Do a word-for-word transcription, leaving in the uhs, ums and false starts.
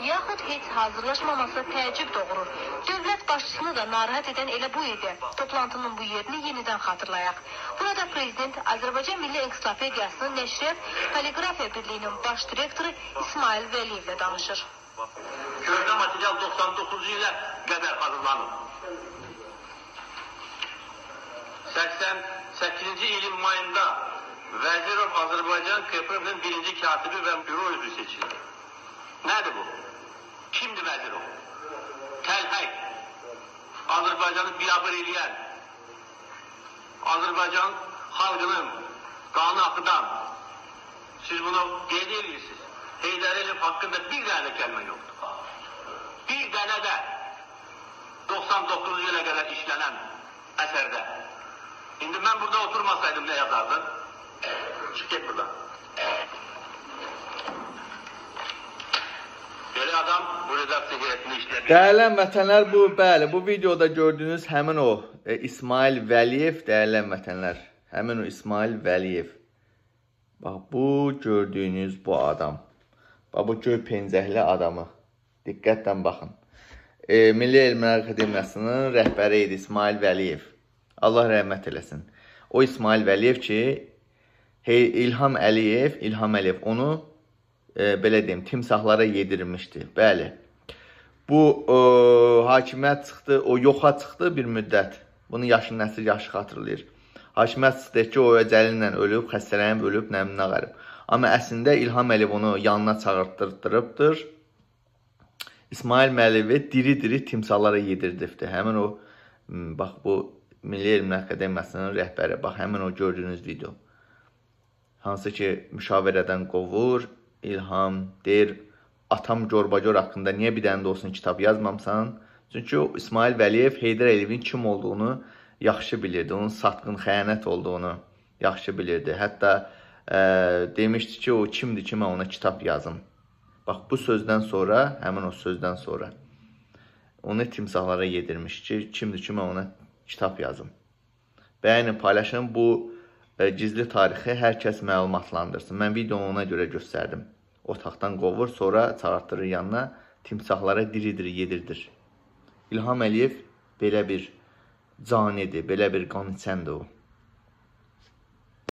yaxud heç hazırlaşmaması təəccüb doğurur. Dövlət başçısını da narahat edən elə bu idi. Toplantının bu yerini yenidən xatırlayaq. Burada prezident Azərbaycan Milli Ensiklopediyasının Nəşriyyat Poliqrafiya Birliyinin baş direktoru İsmail Vəliyevlə danışır. Köhnə material doxsan doqquzuncu ilə qədər hazırlanıb. səksən səkkizinci ilin mayında Vəzirov Azərbaycan K P R-nin birinci katibi və büro üzvü seçildi. Nədir bu? Kimdir Vəzirov? Təlhək, Azərbaycanı biabır eləyən, Azərbaycan xalqının qanı axıdan, siz bunu qeyd edirsiniz. Heydər Əliyev haqqında bir dənə kəlmə yoxdur. Bir dənə də doxsan doqquzuncu ilə qədər işlənən əsərdə. İndi mən burada oturmasaydım nə yazardım? Çık get buradan. Böyle adam bu redaksiya heyətini işlədir. Dəyərli vətənlər, bu bəli, bu videoda gördüyünüz həmin o e, İsmail Vəliyev, dəyərli vətənlər, həmin o İsmail Vəliyev. Bax, bu gördüyünüz bu adam. Bax, bu göy pencəkli adamı. Diqqətlə baxın. E, Milli Elmlər Akademiyasının rəhbəri idi İsmail Vəliyev. Allah rəhmət eləsin. O İsmail Vəliyev ki, hey, İlham Əliyev, İlham Əliyev onu e, belə deyim, timsahlara yedirmişdi. Bəli. Bu e, hakimiyyət çıxdı, o yoxa çıxdı bir müddət. Bunu yaşın nəsil yaşı xatırlayır. Hakimiyyət çıxdı ki, o əcəlinlə ölüb, xəstələnib, ölüb, nəminə qarib. Amma əslində İlham Əliyev onu yanına çağırtdırıbdır. İsmail Vəliyevi diri-diri timsahlara yedirdibdir. Həmin o, bax bu Milli Elmlər Akademiyasının rəhbəri, bax həmin o gördüyünüz video. Hansı ki, müşavirədən qovur, İlham deyir, atam Gorbagor haqqında niyə bir dənə də olsun kitab yazmamsan? Çünki o İsmail Vəliyev Heydər Əliyevin kim olduğunu yaxşı bilirdi, onun satqın xəyanət olduğunu yaxşı bilirdi. Hətta e, demişdi ki, o kimdir ki, mən ona kitab yazım. Bax, bu sözdən sonra, həmin o sözdən sonra onu timsahlara yedirmiş ki, kimdir ki, mən ona kitab yazım. Bəyənin, paylaşın, bu e, gizli tarixi hər kəs məlumatlandırsın. Mən videonu ona görə göstərdim. Otaqdan qovur, sonra çağırtdırır yanına, timsahlara diri-diri yedirdir. İlham Əliyev belə bir canidir, belə bir qan içəndir o.